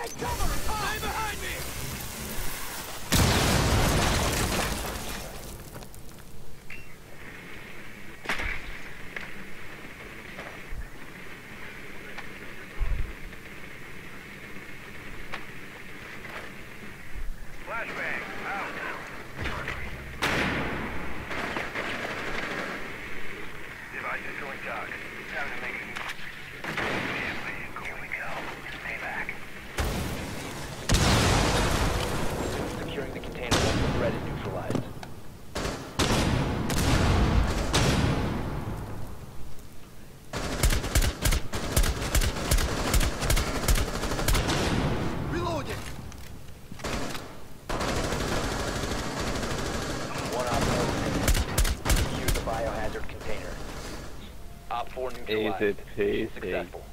Take cover! Stay behind me! Flashbang, out. Devices going dark. Time to make it. Here we go. Stay back. Securing the container once the threat is neutralized. Reloading! One Op 4 remaining. Secure the biohazard container. Op 4 neutralized. Easy peasy. Successful.